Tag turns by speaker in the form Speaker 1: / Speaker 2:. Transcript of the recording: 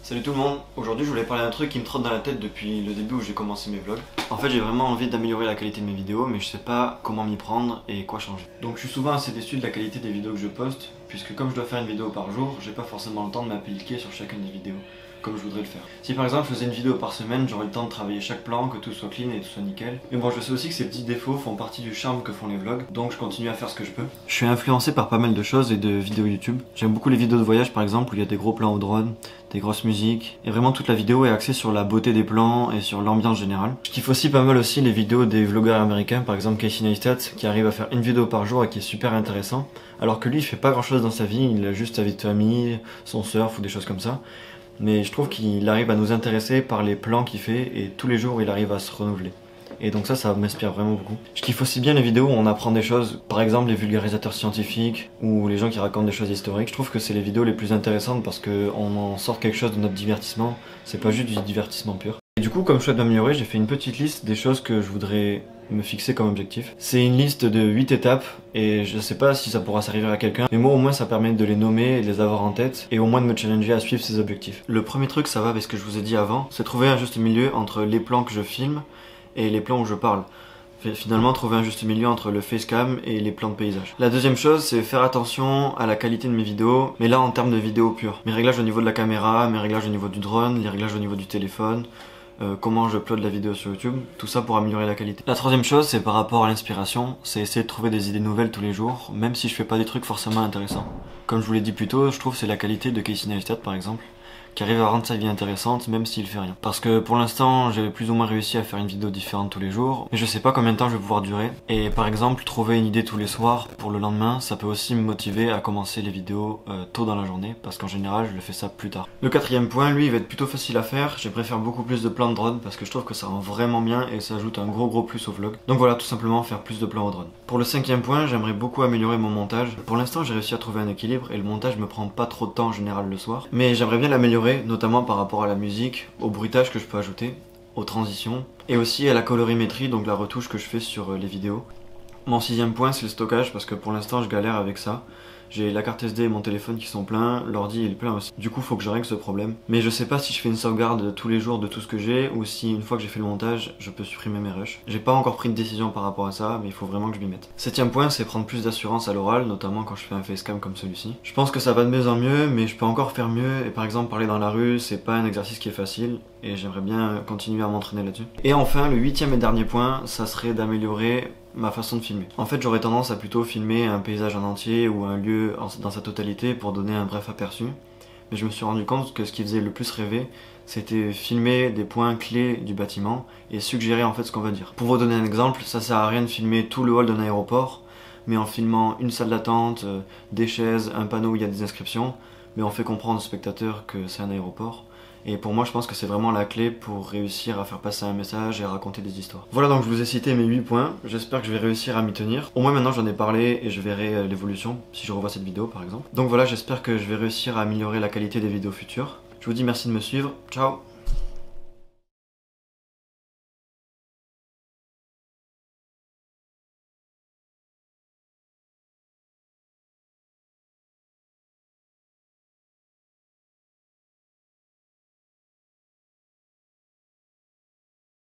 Speaker 1: Salut tout le monde, aujourd'hui je voulais parler d'un truc qui me trotte dans la tête depuis le début où j'ai commencé mes vlogs. En fait j'ai vraiment envie d'améliorer la qualité de mes vidéos mais je sais pas comment m'y prendre et quoi changer. Donc je suis souvent assez déçu de la qualité des vidéos que je poste, puisque comme je dois faire une vidéo par jour, j'ai pas forcément le temps de m'appliquer sur chacune des vidéos comme je voudrais le faire. Si par exemple je faisais une vidéo par semaine, j'aurais le temps de travailler chaque plan, que tout soit clean et tout soit nickel. Mais bon, je sais aussi que ces petits défauts font partie du charme que font les vlogs, donc je continue à faire ce que je peux. Je suis influencé par pas mal de choses et de vidéos YouTube. J'aime beaucoup les vidéos de voyage par exemple, où il y a des gros plans au drone, des grosses musiques, et vraiment toute la vidéo est axée sur la beauté des plans et sur l'ambiance générale. Je kiffe aussi pas mal aussi les vidéos des vlogueurs américains, par exemple Casey Neistat, qui arrive à faire une vidéo par jour et qui est super intéressant, alors que lui il fait pas grand chose dans sa vie, il a juste sa vie de famille, son surf ou des choses comme ça. Mais je trouve qu'il arrive à nous intéresser par les plans qu'il fait et tous les jours il arrive à se renouveler. Et donc ça m'inspire vraiment beaucoup. Je kiffe aussi bien les vidéos où on apprend des choses, par exemple les vulgarisateurs scientifiques ou les gens qui racontent des choses historiques. Je trouve que c'est les vidéos les plus intéressantes parce qu'on en sort quelque chose de notre divertissement, c'est pas juste du divertissement pur. Et du coup, comme je souhaite m'améliorer, j'ai fait une petite liste des choses que je voudrais me fixer comme objectif. C'est une liste de 8 étapes et je sais pas si ça pourra servir à quelqu'un, mais moi au moins ça permet de les nommer et de les avoir en tête et au moins de me challenger à suivre ces objectifs. Le premier truc, ça va avec ce que je vous ai dit avant, c'est trouver un juste milieu entre les plans que je filme et les plans où je parle. Finalement, trouver un juste milieu entre le facecam et les plans de paysage. La deuxième chose, c'est faire attention à la qualité de mes vidéos, mais là en termes de vidéos pures. Mes réglages au niveau de la caméra, mes réglages au niveau du drone, les réglages au niveau du téléphone, comment je upload la vidéo sur YouTube, tout ça pour améliorer la qualité. La troisième chose, c'est par rapport à l'inspiration, c'est essayer de trouver des idées nouvelles tous les jours, même si je fais pas des trucs forcément intéressants. Comme je vous l'ai dit plus tôt, je trouve que c'est la qualité de Casey Neistat par exemple, qui arrive à rendre sa vie intéressante même s'il fait rien. Parce que pour l'instant j'avais plus ou moins réussi à faire une vidéo différente tous les jours, mais je sais pas combien de temps je vais pouvoir durer. Et par exemple trouver une idée tous les soirs pour le lendemain, ça peut aussi me motiver à commencer les vidéos tôt dans la journée, parce qu'en général je le fais ça plus tard. Le quatrième point, lui, il va être plutôt facile à faire. Je préfère beaucoup plus de plans de drone parce que je trouve que ça rend vraiment bien et ça ajoute un gros plus au vlog. Donc voilà, tout simplement faire plus de plans au drone. Pour le cinquième point, j'aimerais beaucoup améliorer mon montage. Pour l'instant j'ai réussi à trouver un équilibre et le montage me prend pas trop de temps en général le soir, mais j'aimerais bien l'améliorer, notamment par rapport à la musique, au bruitage que je peux ajouter, aux transitions, et aussi à la colorimétrie, donc la retouche que je fais sur les vidéos. Mon sixième point, c'est le stockage, parce que pour l'instant je galère avec ça. J'ai la carte SD et mon téléphone qui sont pleins, l'ordi il est plein aussi. Du coup faut que je règle ce problème. Mais je sais pas si je fais une sauvegarde tous les jours de tout ce que j'ai, ou si une fois que j'ai fait le montage, je peux supprimer mes rushs. J'ai pas encore pris de décision par rapport à ça, mais il faut vraiment que je m'y mette. Septième point, c'est prendre plus d'assurance à l'oral, notamment quand je fais un facecam comme celui-ci. Je pense que ça va de mieux en mieux, mais je peux encore faire mieux, et par exemple parler dans la rue, c'est pas un exercice qui est facile, et j'aimerais bien continuer à m'entraîner là-dessus. Et enfin, le huitième et dernier point, ça serait d'améliorer ma façon de filmer. En fait, j'aurais tendance à plutôt filmer un paysage en entier ou un lieu dans sa totalité pour donner un bref aperçu. Mais je me suis rendu compte que ce qui faisait le plus rêver, c'était filmer des points clés du bâtiment et suggérer en fait ce qu'on veut dire. Pour vous donner un exemple, ça sert à rien de filmer tout le hall d'un aéroport, mais en filmant une salle d'attente, des chaises, un panneau où il y a des inscriptions, mais on fait comprendre au spectateur que c'est un aéroport. Et pour moi, je pense que c'est vraiment la clé pour réussir à faire passer un message et à raconter des histoires. Voilà, donc je vous ai cité mes 8 points. J'espère que je vais réussir à m'y tenir. Au moins maintenant, j'en ai parlé et je verrai l'évolution si je revois cette vidéo par exemple. Donc voilà, j'espère que je vais réussir à améliorer la qualité des vidéos futures. Je vous dis merci de me suivre. Ciao!